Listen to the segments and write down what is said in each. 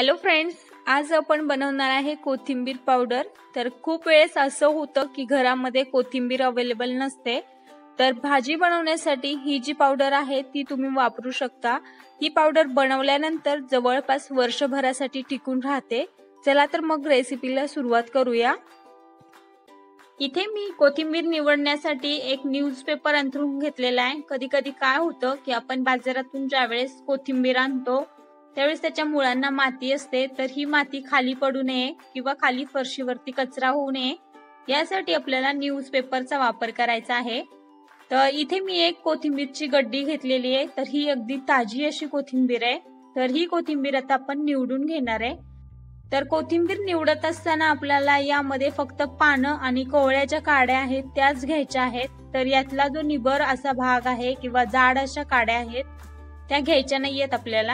Hello friends, आज आपण बनवणार आहे कोथिंबीर पावडर। तर खूप वेळेस असं होतं की घरामध्ये कोथिंबीर अवेलेबल नसते, तर भाजी बनवण्यासाठी ही जी पावडर आहे ती तुम्ही वापरू शकता। ही पावडर बनवल्यानंतर जवळपास वर्षभरासाठी टिकून राहते। चला तर मग रेसिपीला सुरुवात करूया। इथे मी कोथिंबीर निवडण्यासाठी एक न्यूजपेपर अंथरून घेतलेला आहे। कधी कधी काय होतं की आपण बाजारातून ज्यावेळेस कोथिंबीर आणतो त्यावेळेस त्याच्या मुळांना माती असते, तर ही माती खाली पडू नये किंवा खाली फरशीवरती कचरा होऊ नये यासाठी आपल्याला न्यूजपेपरचा वापर करायचा आहे। तर इथे मी एक कोथिंबीरची गड्डी घेतलेली आहे, तर ही अगदी ताजी अशी कोथिंबीर आहे। तर ही कोथिंबीर आता आपण निवडून घेणार आहे। तर कोथिंबीर निवडत असताना आपल्याला यामध्ये फक्त पानं आणि कोवळ्या ज्या काड्या आहेत त्याच घ्यायच्या आहेत। तर यातला जो निबर असा भाग आहे किंवा जाड अशा काड्या आहेत त्या घ्यायच्या नाहीयेत आपल्याला।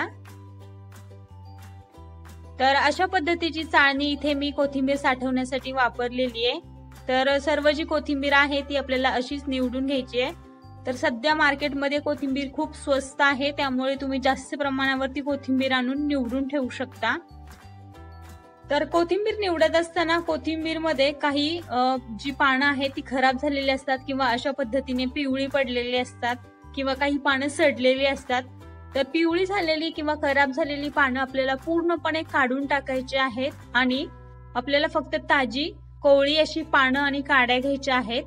तर अशा पद्धतीची चाळणी इथे मी कोथिंबीर साठवण्यासाठी वापरलेली आहे। तर सर्व जी कोथिंबीर आहे ती आपल्याला अशीच निवडून घ्यायची आहे। तर सध्या मार्केटमध्ये कोथिंबीर खूप स्वस्त आहे, त्यामुळे तुम्ही जास्त प्रमाणावरती कोथिंबीर आणून निवडून ठेवू शकता। तर कोथिंबीर निवडत असताना कोथिंबीर मध्ये काही जी पानं आहेत ती खराब झालेली असतात किंवा अशा पद्धतीने पिवळी पडलेली असतात किंवा काही पानं सडलेली असतात। तर पिवळी झालेली किंवा खराब झालेली पानं आपल्याला पूर्णपणे काढून टाकायची आहेत आणि आपल्याला फक्त ताजी कोवळी अशी पानं आणि काड्या घ्यायच्या आहेत।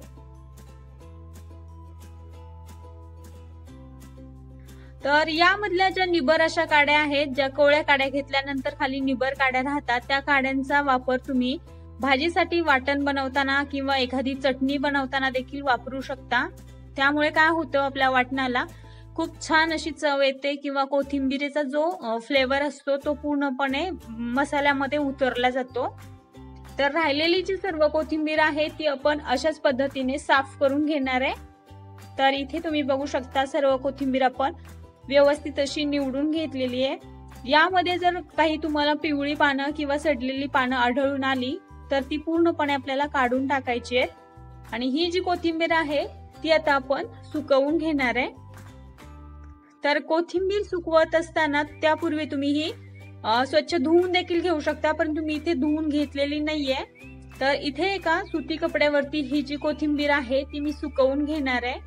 तर यामधल्या ज्या निबर अशा काड्या आहेत, ज्या कोवळ्या काड्या घेतल्यानंतर खाली निबर काड्या राहतात, त्या काड्यांचा वापर तुम्ही भाजीसाठी वाटण बनवताना किंवा एखादी चटणी बनवताना देखील वापरू शकता। त्यामुळे काय होतं, आपल्या वाटणाला खूप छान अशी चव येते किंवा कोथिंबीरीचा जो फ्लेवर असतो तो पूर्णपणे मसाल्यामध्ये उतरला जातो। तर राहिलेली जी सर्व कोथिंबीर आहे ती आपण अशाच पद्धतीने साफ करून घेणार आहे। तर इथे तुम्ही बघू शकता सर्व कोथिंबीर आपण व्यवस्थित अशी निवडून घेतलेली आहे। यामध्ये जर काही तुम्हाला पिवळी पानं किंवा सडलेली पानं आढळून आली तर ती पूर्णपणे आपल्याला काढून टाकायची आहे। आणि ही जी कोथिंबीर आहे ती आता आपण सुकवून घेणार आहे। तर कोथिंबीर सुकवत असताना त्यापूर्वी तुम्ही ही स्वच्छ धुवून देखील घेऊ शकता, परंतु मी इथे धुवून घेतलेली नाहीये। तर इथे एका सुती कपड्यावरती ही जी कोथिंबीर आहे ती मी सुकवून घेणार आहे।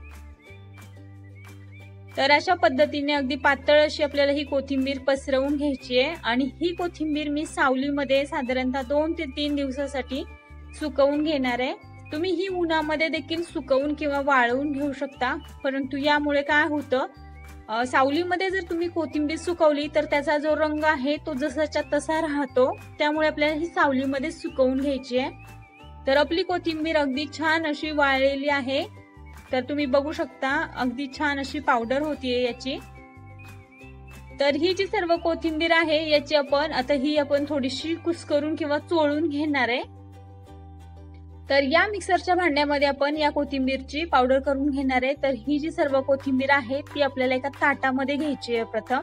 तर अशा पद्धतीने अगदी पातळ अशी आपल्याला ही कोथिंबीर पसरवून घ्यायची आहे आणि ही कोथिंबीर मी सावलीमध्ये साधारणतः 2 ते 3 दिवसासाठी सुकवून घेणार आहे। तुम्ही ही उन्हामध्ये देखील सुकवून किंवा वाळवून घेऊ शकता, परंतु यामुळे काय होतं, सावलीमध्ये जर तुम्ही कोथिंबीर सुकवली तर त्याचा जो रंग आहे तो जसाच्या तसा राहतो, त्यामुळे आपल्याला ही सावलीमध्ये सुकवून घ्यायची आहे। तर आपली कोथिंबीर अगदी छान अशी वाळलेली आहे। तर तुम्ही बघू शकता अगदी छान अशी पावडर होतीये याची। तर ही जी सर्व कोथिंबीर आहे याची आपण थोडीशी कुस्करून किंवा चोळून घेणार आहे। तर या मिक्सरच्या भांड्यामध्ये आपण या कोथिंबीरची पावडर करून घेणार आहे। तर ही जी सर्व कोथिंबीर आहे ती आपल्याला एका ताटामध्ये घ्यायची आहे प्रथम।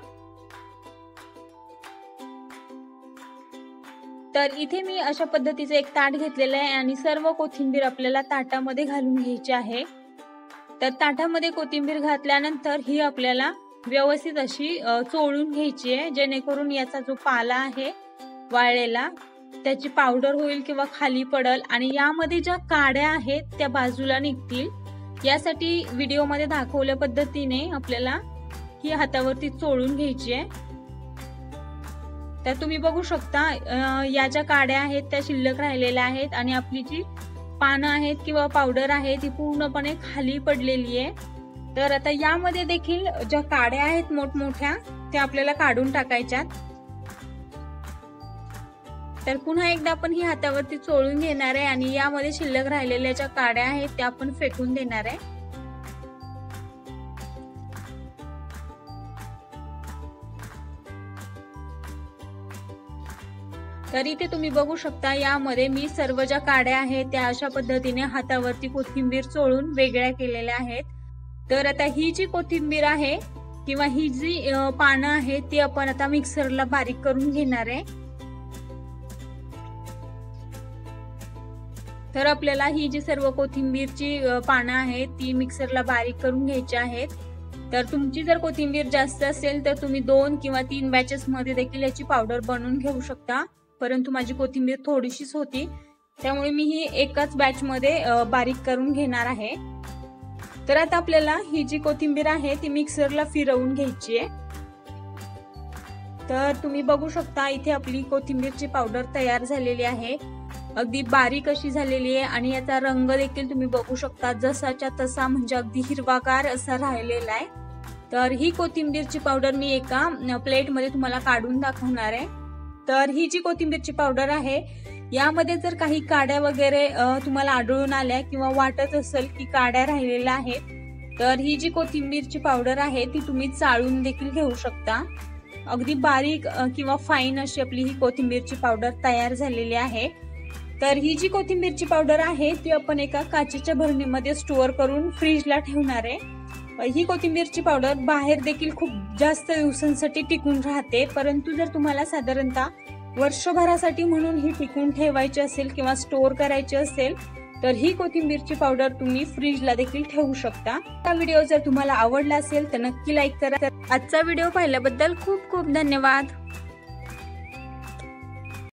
तर इथे मी अशा पद्धतीचे एक ताट घेतलेलं आहे आणि सर्व कोथिंबीर आपल्याला ताटामध्ये घालून घ्यायची आहे। तर ताटामध्ये कोथिंबीर घातल्यानंतर ही आपल्याला व्यवस्थित अशी चोळून घ्यायची आहे, जेणेकरून याचा जो पाला आहे वाळलेला त्याची पावडर होईल किंवा खाली पडल आणि यामध्ये ज्या काड्या आहेत त्या बाजूला निघतील। यासाठी व्हिडिओमध्ये दाखवल्या पद्धतीने आपल्याला ही हातावरती चोळून घ्यायची आहे। तर तुम्ही बघू शकता या ज्या काड्या आहेत त्या शिल्लक राहिलेल्या आहेत आणि आपली जी पानं आहेत किंवा पावडर आहे ती पूर्णपणे खाली पडलेली आहे। तर आता यामध्ये देखील ज्या काड्या आहेत मोठमोठ्या त्या आपल्याला काढून टाकायच्यात। तर पुन्हा एकदा आपण ही हातावरती चोळून घेणार आहे आणि यामध्ये शिल्लक राहिलेल्या ज्या काड्या आहेत त्या आपण फेकून देणार आहे। तर इथे तुम्ही बघू शकता यामध्ये मी सर्व ज्या काड्या आहेत त्या अशा पद्धतीने हातावरती कोथिंबीर चोळून वेगळ्या केलेल्या आहेत। तर आता ही जी कोथिंबीर आहे किंवा ही जी पानं आहेत ती आपण आता मिक्सरला बारीक करून घेणार आहे। तर आपल्याला ही जी सर्व कोथिंबीरची पानं आहेत ती मिक्सरला बारीक करून घ्यायची आहेत। तर तुमची जर कोथिंबीर जास्त असेल तर तुम्ही 2 किंवा 3 बॅचेस मध्ये देखील याची पावडर बनवून घेऊ शकता, परंतु माझी कोथिंबीर थोडीशीच होती त्यामुळे मी ही एकाच बॅच मध्ये बारीक करून घेणार आहे। तर आता आपल्याला ही जी कोथिंबीर आहे ती मिक्सरला फिरवून घ्यायची आहे। तर तुम्ही बघू शकता इथे आपली कोथिंबीरची पावडर तयार झालेली आहे, अगदी बारीक अशी झालेली आहे आणि याचा रंग देखील तुम्ही बघू शकता जसाच्या तसा, म्हणजे अगदी हिरवागार असा राहिलेला आहे। तर ही कोथिंबीरची पावडर मी एका प्लेट मध्ये तुम्हाला काढून दाखवणार आहे। तर ही जी कोथिंबीरची पावडर आहे यामध्ये जर काही काड्या वगैरे तुम्हाला आढळून आल्या किंवा वाटत असेल की काड्या राहिलेल्या आहेत तर ही जी कोथिंबीरची पावडर आहे ती तुम्ही चाळून देखील घेऊ शकता। अगदी बारीक किंवा फाईन अशी आपली ही कोथिंबीरची पावडर तयार झालेली आहे। तर ही जी कोथिंबीरची पावडर आहे ती आपण एका काचेच्या भरणीमध्ये स्टोअर करून फ्रीजला ठेवणार आहे। ही कोथिंबीरची पावडर बाहेर देखील खूप जास्त दिवसांसाठी टिकून राहते, परंतु जर तुम्हाला साधारणतः वर्षभरासाठी म्हणून ही टिकून ठेवायची असेल किंवा स्टोअर करायची असेल तर ही कोथिंबीरची पावडर तुम्ही फ्रीजला देखील ठेवू शकता। हा व्हिडिओ जर तुम्हाला आवडला असेल तर नक्की लाईक करा। आजचा व्हिडिओ पाहिल्याबद्दल खूप खूप धन्यवाद।